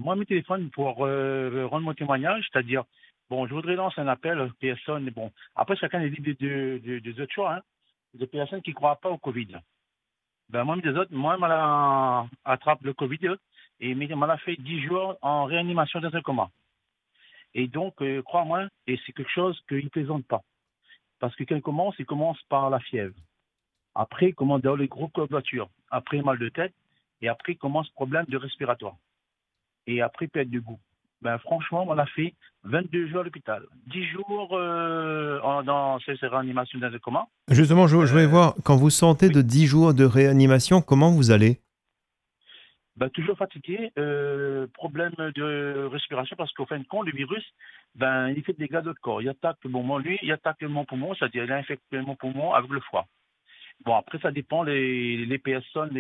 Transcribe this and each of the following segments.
moi, mes téléphones pour rendre mon témoignage, c'est-à-dire, bon, je voudrais lancer un appel aux personnes, bon, après, chacun est libre des autres choix, hein, des personnes qui ne croient pas au Covid. Ben, moi, des autres, moi, m'a attrape le Covid et m'a fait 10 jours en réanimation dans un coma. Et donc, crois-moi, et c'est quelque chose qu'il ne plaisante pas. Parce que quand il commence par la fièvre. Après, il commence dans les gros courbatures. Après, mal de tête. Et après, il commence problème de respiratoire. Et après, perte de goût. Ben, franchement, on a fait 22 jours à l'hôpital. 10 jours dans ces réanimations dans le coma. Justement, je voulais Euh, voir, quand vous sortez oui. de 10 jours de réanimation, comment vous allez? Ben, toujours fatigué, problème de respiration parce qu'au fin de compte, le virus, ben, il fait des dégâts de notre corps. Il attaque, bon, moi, lui, il attaque mon poumon, c'est-à-dire il infecte mon poumon avec le foie. Bon, après, ça dépend les personnes,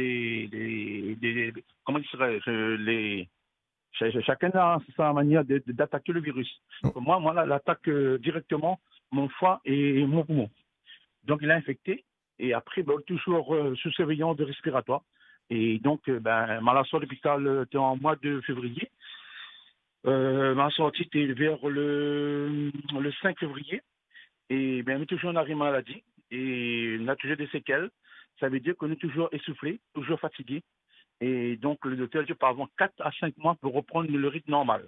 comment dirais chacun a sa manière d'attaquer le virus. Moi, là, l'attaque directement mon foie et mon poumon. Donc, il a infecté. Et après, ben, toujours sous surveillance de respiratoire. Et donc, ben, ma sortie de l'hôpital était en mois de février. Ma sortie était vers le 5 février. Et bien, on est toujours en arrêt maladie. Et on a toujours des séquelles. Ça veut dire qu'on est toujours essoufflé, toujours fatigué. Et donc, le docteur dit par avant 4 à 5 mois pour reprendre le rythme normal.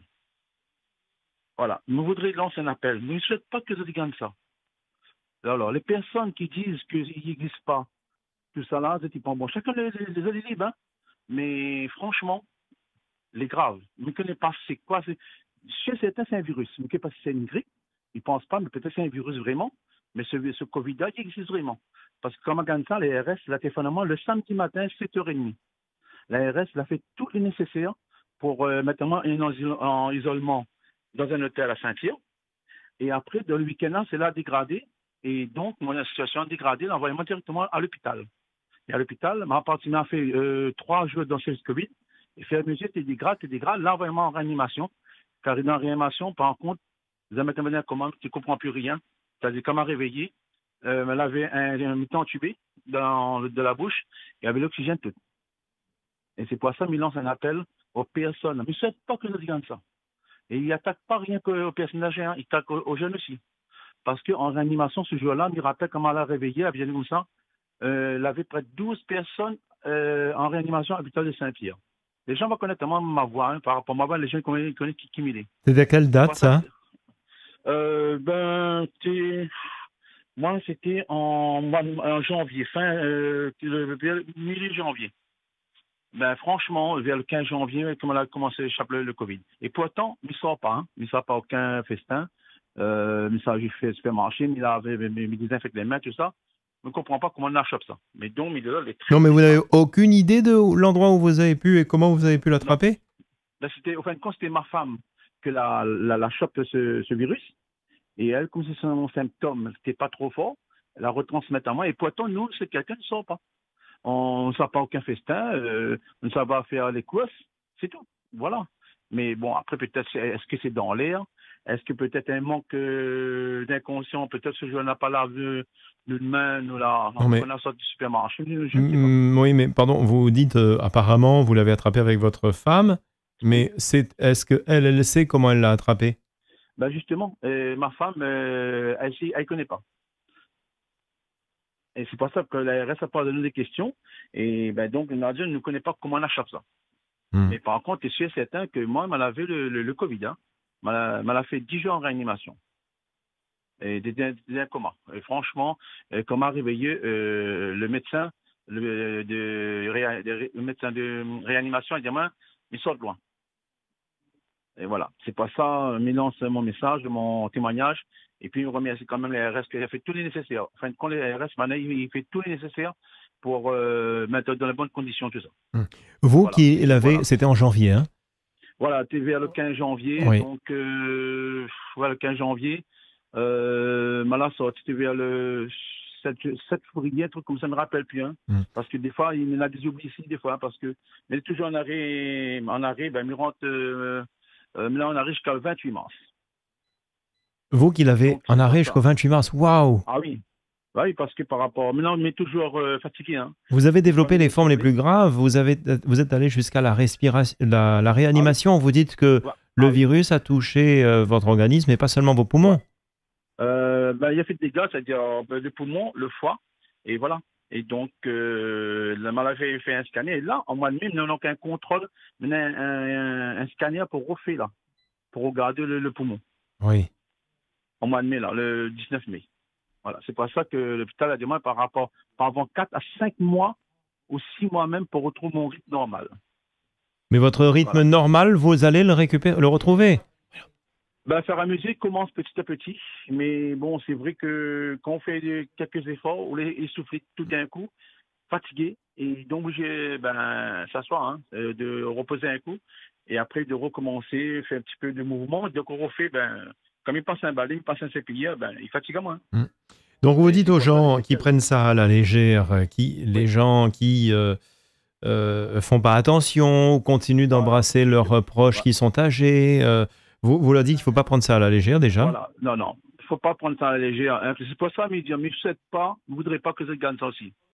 Voilà. Nous voudrions lancer un appel. Nous ne souhaitons pas que ça gagne ça. Alors, les personnes qui disent qu'il n'existe pas tout ça là, c'est bon. Chacun les a libres, hein. Mais franchement, les graves, je ne connais pas c'est quoi. Chez certains, c'est un virus. Je ne sais pas si c'est une grippe. Ils ne pensent pas, mais peut-être c'est un virus vraiment. Mais ce Covid-là, il existe vraiment. Parce que comme on gagne ça, l'ARS l'a téléphoné le samedi matin, 7h30. L'ARS l'a fait tout le nécessaire pour mettre moi en isolement dans un hôtel à Saint-Cyr. Et après, dans le week-end, c'est là dégradé. Et donc, mon situation dégradée, l'envoyement directement à l'hôpital. Et à l'hôpital, ma partie m'a fait 3 jours dans le Covid. Et fait mesure, t'es dégrade, l'envoyement en réanimation. Car dans la réanimation, par contre, vous avez mis un commande, tu ne comprends plus rien. C'est-à-dire, quand m'a réveillé, elle avait un mi-temps tubé de la bouche, il y avait l'oxygène tout. Et c'est pour ça qu'il lance un appel aux personnes. Mais ne pas que je digne ça. Et il n'attaque pas rien qu'aux personnes âgées, hein, il attaque aux jeunes aussi. Parce qu'en réanimation, ce jour-là, il me rappelle comment elle a réveillé, elle vient comme ça. Il avait près de 12 personnes en réanimation à l'hôpital de Saint-Pierre. Les gens vont connaître moi, ma voix, hein, par rapport à ma voix, les gens connaissent qui m'il est. C'était à quelle C'est date, pas ça. ça? Ben, moi, c'était en janvier, mi-janvier. Ben, franchement, vers le 15 janvier, comme on a commencé à échapper le Covid. Et pourtant, il ne sort pas. Hein. Il ne sort pas aucun festin. Il s'est fait supermarché, il avait désinfecté les mains, tout ça. Je ne comprends pas comment on achète ça. Mais donc, il est très, Non, mais très vous n'avez grave. aucune idée de l'endroit où vous avez pu et comment vous avez pu Non. l'attraper? Ben, au fin de compte, c'était ma femme que la chope ce virus. Et elle, comme c'est son symptôme, c'était pas trop fort, elle la retransmet à moi. Et pourtant, nous, c'est quelqu'un qui ne sort pas. On ne sort pas aucun festin, on ne sait pas faire les courses, c'est tout. Voilà. Mais bon, après, peut-être, est-ce que c'est dans l'air? Est-ce que peut-être un manque d'inconscient? Peut-être ce jour n'a pas lavé une main, Non, mais qu'on a sorti du supermarché, je ne sais pas. oui, mais pardon, vous dites apparemment vous l'avez attrapé avec votre femme, Oui. mais est-ce que elle sait comment elle l'a attrapé? Ben justement, ma femme, elle ne connaît pas. Et c'est pour ça que la RS a pas donné des questions. Et ben donc, Nadia ne connaît pas comment on achète ça. Hmm. Mais par contre, je suis certain que moi, elle avait le Covid. Hein. Elle m'a fait 10 jours en réanimation. Et des coma. Et franchement, quand m'a réveillé, le médecin, le médecin de réanimation, il dit, moi, il sort de loin. Et voilà. C'est pas ça, il lance mon message, mon témoignage. Et puis, il me remercie quand même les RS qui a fait tout le nécessaire. Enfin, quand les RS, maintenant, il fait tout le nécessaire pour mettre dans les bonnes conditions tout ça. Hmm. Vous Voilà. qui Et l'avez, voilà. c'était en janvier, hein? Voilà, tu es vers le 15 janvier, Oui. donc voilà, le 15 janvier. Là, ça, tu es vers le 7 février, un truc comme ça, je ne me rappelle plus. Hein, Hmm. parce que des fois, il y en a des oublis ici, des fois, parce que, mais il est toujours en arrêt, ben, il rentre, là, on arrive jusqu'au 28 mars. Vous qui l'avez Donc, en c'est pas arrêt ça. jusqu'au 28 mars, waouh! Ah oui. Oui, parce que par rapport. Maintenant, on est toujours fatigué. Hein. Vous avez J'ai pas développé envie les de formes les tomber. plus graves, vous êtes allé jusqu'à la respiration, la Ah oui. réanimation. Vous dites que Ouais. le Ah oui. virus a touché votre organisme et pas seulement vos Ouais. poumons. Ben, il a fait des dégâts, c'est-à-dire le poumon, le foie, et voilà. Et donc, la maladie avait fait un scanner. Et là, en mois de mai, nous n'avons qu'un contrôle, mais un scanner pour refaire, là, pour regarder le poumon. Oui. En mois de mai, là, le 19 mai. Voilà. C'est pour ça que l'hôpital a demandé par avant 4 à 5 mois ou 6 mois même pour retrouver mon rythme normal. Mais votre rythme Voilà. normal, vous allez le récupérer, le retrouver. Ben, faire la musique commence petit à petit, mais bon, c'est vrai que quand on fait quelques efforts, on est essoufflé tout d'un coup, fatigué, et donc j'ai ben s'asseoir, hein, de reposer un coup, et après de recommencer, faire un petit peu de mouvement, donc on refait, ben, comme il passe un balai, il passe un séculier, ben, il fatigue à moins. Mm. Donc vous Et dites c'est aux pour ça que gens qui j'essaie. prennent ça à la légère, Oui, les gens qui font pas attention ou continuent voilà. d'embrasser leurs proches Voilà. qui sont âgés, vous leur dites qu'il faut pas prendre ça à la légère déjà. Voilà. Non, non. Il ne faut pas prendre ça à la légère. Hein. C'est pour ça, mais dire, mais je ne sais pas, je ne voudrais pas que je gagne ça aussi.